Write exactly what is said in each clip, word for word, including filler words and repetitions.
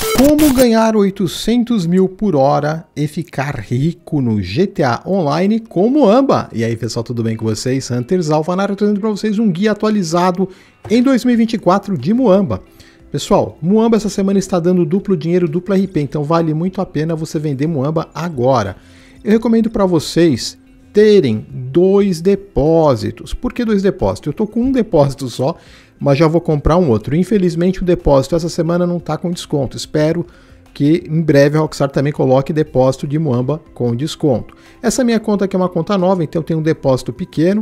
Como ganhar oitocentos mil por hora e ficar rico no G T A Online com Muamba? E aí pessoal, tudo bem com vocês? Hunters Alpha trazendo para vocês um guia atualizado em dois mil e vinte e quatro de Muamba. Pessoal, Muamba essa semana está dando duplo dinheiro, duplo R P, então vale muito a pena você vender Muamba agora. Eu recomendo para vocês terem dois depósitos. Por que dois depósitos? Eu estou com um depósito só, mas já vou comprar um outro. Infelizmente o depósito essa semana não está com desconto. Espero que em breve a Rockstar também coloque depósito de Muamba com desconto. Essa minha conta aqui é uma conta nova, então eu tenho um depósito pequeno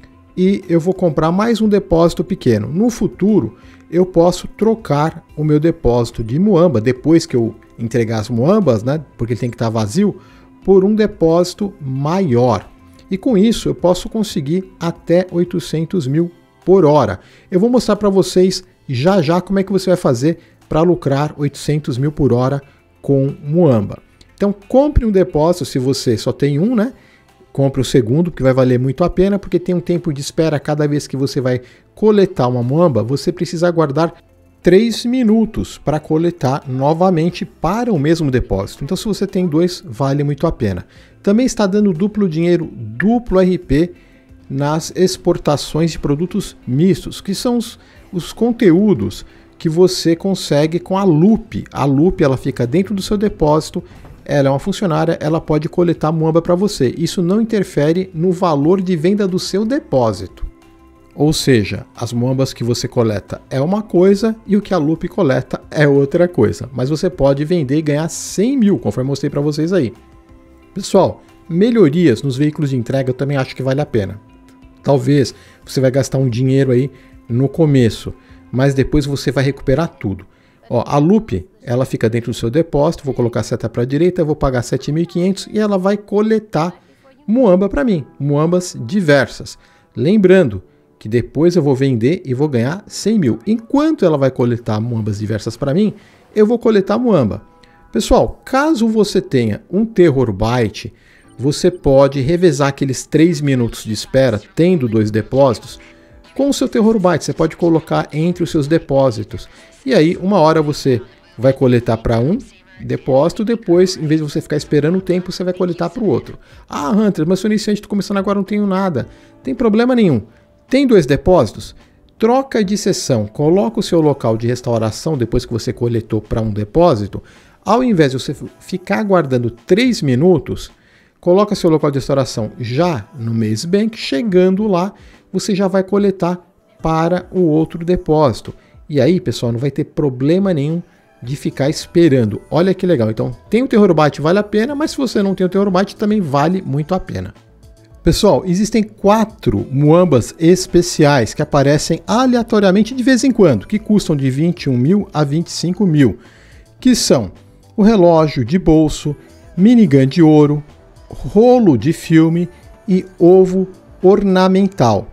e eu vou comprar mais um depósito pequeno. No futuro eu posso trocar o meu depósito de Muamba, depois que eu entregar as Muambas, né, porque ele tem que estar vazio, por um depósito maior. E com isso eu posso conseguir até oitocentos mil por hora. Eu vou mostrar para vocês já já como é que você vai fazer para lucrar oitocentos mil por hora com Muamba. Então compre um depósito se você só tem um, né? Compre o segundo, porque vai valer muito a pena, porque tem um tempo de espera. Cada vez que você vai coletar uma Muamba, você precisa aguardar três minutos para coletar novamente para o mesmo depósito. Então se você tem dois, vale muito a pena. Também está dando duplo dinheiro, duplo R P nas exportações de produtos mistos, que são os, os conteúdos que você consegue com a Loop. A Loop ela fica dentro do seu depósito, ela é uma funcionária, ela pode coletar Muamba para você. Isso não interfere no valor de venda do seu depósito. Ou seja, as Muambas que você coleta é uma coisa e o que a Loop coleta é outra coisa. Mas você pode vender e ganhar cem mil, conforme eu mostrei para vocês aí. Pessoal, melhorias nos veículos de entrega eu também acho que vale a pena. Talvez você vai gastar um dinheiro aí no começo, mas depois você vai recuperar tudo. Ó, a Loop, ela fica dentro do seu depósito, vou colocar a seta para a direita, vou pagar sete mil e quinhentos e ela vai coletar Muamba para mim, Muambas diversas. Lembrando que depois eu vou vender e vou ganhar cem mil. Enquanto ela vai coletar Muambas diversas para mim, eu vou coletar Muamba. Pessoal, caso você tenha um Terror Byte, você pode revezar aqueles três minutos de espera, tendo dois depósitos, com o seu Terror Byte. Você pode colocar entre os seus depósitos. E aí, uma hora você vai coletar para um depósito, depois, em vez de você ficar esperando o tempo, você vai coletar para o outro. Ah, Hunter, mas sou iniciante, estou começando agora, não tenho nada. Tem problema nenhum. Tem dois depósitos? Troca de sessão. Coloca o seu local de restauração, depois que você coletou para um depósito. Ao invés de você ficar aguardando três minutos, coloca seu local de restauração já no Maze Bank. Chegando lá, você já vai coletar para o outro depósito. E aí, pessoal, não vai ter problema nenhum de ficar esperando. Olha que legal. Então, tem o Terror Byte, vale a pena, mas se você não tem o Terror Byte, também vale muito a pena. Pessoal, existem quatro Muambas especiais que aparecem aleatoriamente de vez em quando, que custam de vinte e um mil a vinte e cinco mil, que são o relógio de bolso, minigun de ouro, rolo de filme e ovo ornamental.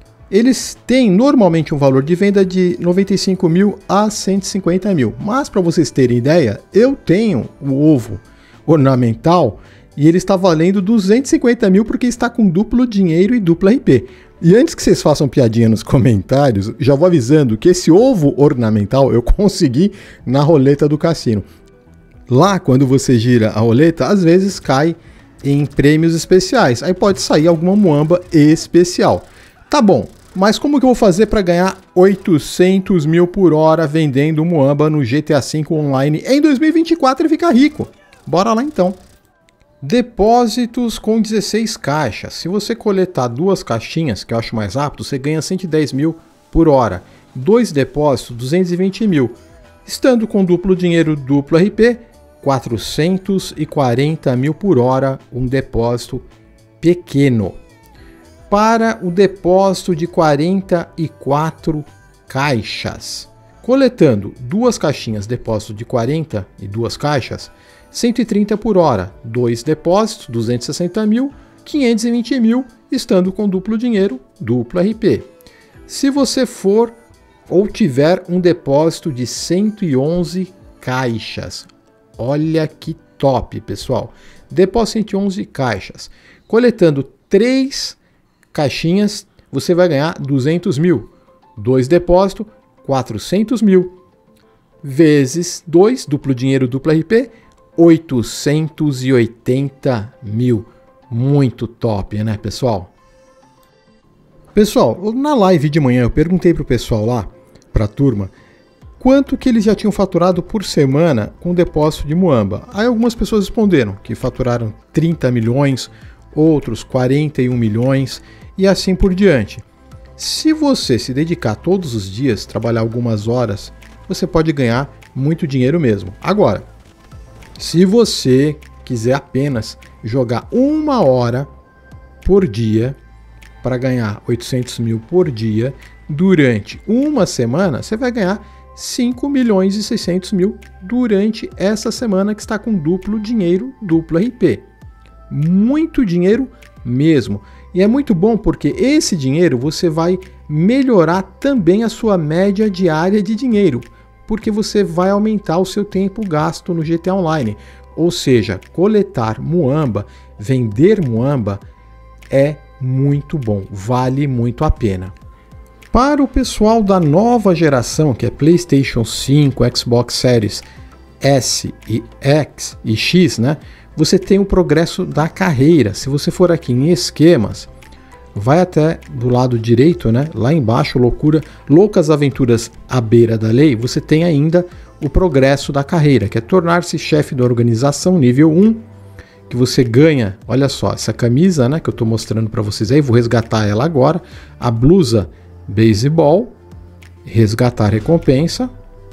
Eles têm normalmente um valor de venda de noventa e cinco mil a cento e cinquenta mil, mas para vocês terem ideia, eu tenho o ovo ornamental e ele está valendo duzentos e cinquenta mil porque está com duplo dinheiro e duplo R P. E antes que vocês façam piadinha nos comentários, já vou avisando que esse ovo ornamental eu consegui na roleta do cassino. Lá, quando você gira a roleta, às vezes cai em prêmios especiais. Aí pode sair alguma Muamba especial. Tá bom, mas como que eu vou fazer para ganhar oitocentos mil por hora vendendo Muamba no G T A cinco Online em dois mil e vinte e quatro e ficar rico? Bora lá então. Depósitos com dezesseis caixas. Se você coletar duas caixinhas, que eu acho mais rápido, você ganha cento e dez mil por hora. Dois depósitos, duzentos e vinte mil. Estando com duplo dinheiro, duplo R P, quatrocentos e quarenta mil por hora, um depósito pequeno. Para o depósito de quarenta e quatro caixas, coletando duas caixinhas, depósito de quarenta e duas caixas, cento e trinta por hora, dois depósitos, duzentos e sessenta mil, quinhentos e vinte mil, estando com duplo dinheiro, duplo R P. Se você for ou tiver um depósito de cento e onze caixas, olha que top, pessoal. Depósito cento e onze caixas. Coletando três caixinhas, você vai ganhar duzentos mil. Dois depósitos, quatrocentos mil. vezes dois, duplo dinheiro, duplo R P, oitocentos e oitenta mil. Muito top, né, pessoal? Pessoal, na live de manhã eu perguntei pro pessoal lá, pra turma, quanto que eles já tinham faturado por semana com depósito de Muamba. Aí algumas pessoas responderam que faturaram trinta milhões, outros quarenta e um milhões e assim por diante. Se você se dedicar todos os dias, trabalhar algumas horas, você pode ganhar muito dinheiro mesmo. Agora, se você quiser apenas jogar uma hora por dia para ganhar oitocentos mil por dia, durante uma semana, você vai ganhar cinco milhões e seiscentos mil durante essa semana que está com duplo dinheiro, duplo R P. Muito dinheiro mesmo. E é muito bom porque esse dinheiro você vai melhorar também a sua média diária de dinheiro, porque você vai aumentar o seu tempo gasto no G T A Online. Ou seja, coletar Muamba, vender Muamba é muito bom, vale muito a pena. Para o pessoal da nova geração, que é PlayStation cinco, Xbox Series S e X e X, né? Você tem o progresso da carreira. Se você for aqui em esquemas, vai até do lado direito, né? Lá embaixo, loucura, loucas aventuras à beira da lei, você tem ainda o progresso da carreira, que é tornar-se chefe da organização nível um, que você ganha, olha só, essa camisa, né, que eu estou mostrando para vocês aí, vou resgatar ela agora, a blusa beisebol, resgatar recompensa.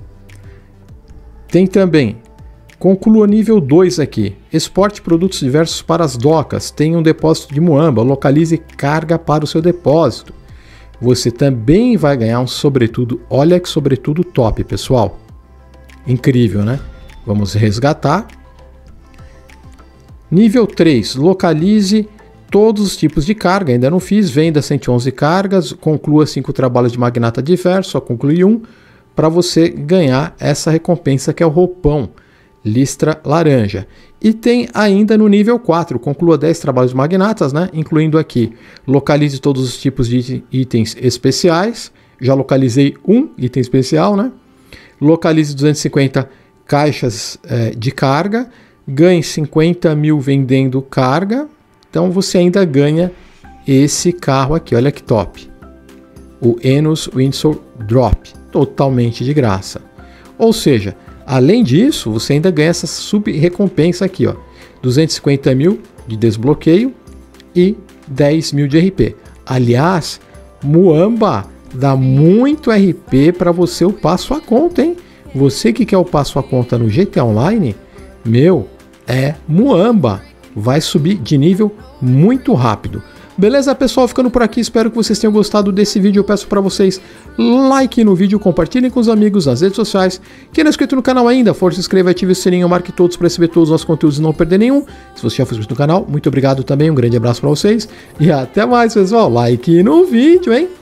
Tem também, conclua nível dois aqui, exporte produtos diversos para as docas, tem um depósito de Muamba, localize carga para o seu depósito. Você também vai ganhar um sobretudo, olha que sobretudo top, pessoal. Incrível, né? Vamos resgatar. Nível três, localize todos os tipos de carga, ainda não fiz, venda cento e onze cargas, conclua cinco trabalhos de magnata diverso, só concluí um, para você ganhar essa recompensa que é o roupão, listra laranja. E tem ainda no nível quatro, conclua dez trabalhos de magnatas, né? Incluindo aqui, localize todos os tipos de itens especiais, já localizei um item especial, né? Localize duzentas e cinquenta caixas é, de carga, ganhe cinquenta mil vendendo carga, então você ainda ganha esse carro aqui, olha que top. O Enos Windsor Drop, totalmente de graça. Ou seja, além disso, você ainda ganha essa sub-recompensa aqui, ó, duzentos e cinquenta mil de desbloqueio e dez mil de R P. Aliás, Muamba dá muito R P para você upar sua conta, hein? Você que quer upar sua conta no G T A Online, meu, é Muamba. Vai subir de nível muito rápido. Beleza, pessoal? Ficando por aqui, espero que vocês tenham gostado desse vídeo. Eu peço para vocês like no vídeo, compartilhem com os amigos nas redes sociais. Quem não é inscrito no canal ainda, força, se inscreva, ative o sininho, marque todos para receber todos os nossos conteúdos e não perder nenhum. Se você já for inscrito no canal, muito obrigado também, um grande abraço para vocês e até mais, pessoal. Like no vídeo, hein?